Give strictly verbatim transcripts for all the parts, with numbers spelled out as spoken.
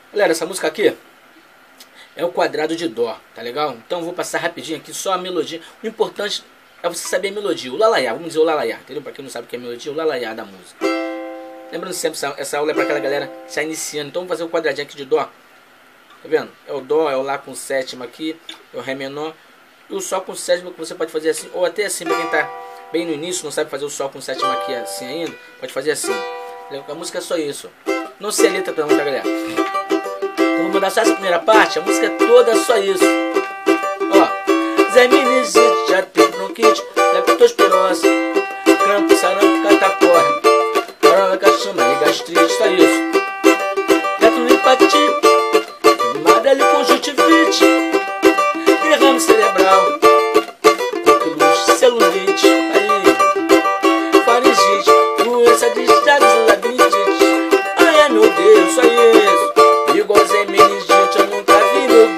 Galera, essa música aqui é o quadrado de dó, tá legal? Então eu vou passar rapidinho aqui só a melodia. O importante é você saber a melodia, o lalaiá, vamos dizer o lalaiá, entendeu? Pra quem não sabe o que é melodia, o lalaiá da música. Lembrando sempre, essa, essa aula é pra aquela galera que está iniciando. Então vamos fazer o quadradinho aqui de dó. Tá vendo? É o dó, é o lá com sétima aqui, é o ré menor. E o sol com sétima que você pode fazer assim, ou até assim, pra quem tá bem no início, não sabe fazer o sol com sétima aqui assim ainda, pode fazer assim. A música é só isso. Não sei a letra não, tá, galera? Então vou mandar só essa primeira parte, a música é toda só isso. Ó, Zé Menezes já teve bronquite, leptospirose, crampo, sarampo, catapora, corola, cachumba e gastrite, só isso. Retrolinfacite, madele, conjuntivite, derrame cerebral, coqueluche, celulite, aí, faringite, doença de Chagas, labirintite. Ai, meu Deus, só isso. Igual Zé Menezes, eu nunca vi, meu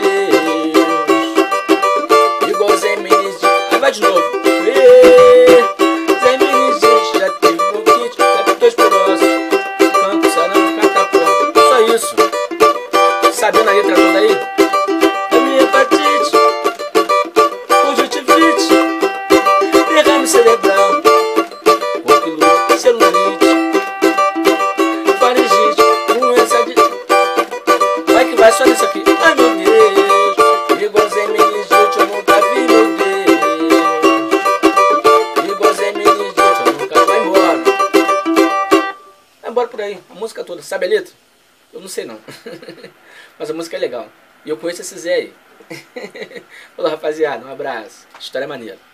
Deus. Igual Zé Menezes, aí vai de novo. Zé Menezes já teve bronquite, leptospirose, cancro, sarampo, catapora. Só isso. Sabendo a letra toda aí? Hepatite, conjuntivite, derrame cerebral, coqueluche, celulite, faringite, doença de... Vai que vai só nisso aqui. Ai, meu Deus, igual Zé Menezes, eu nunca vi, meu Deus. Igual Zé Menezes, eu nunca... Vai embora. Vai embora por aí, a música toda. Sabe a letra? Eu não sei não. Mas a música é legal. E eu conheço esse Zé aí. Falou, rapaziada, um abraço. História maneira.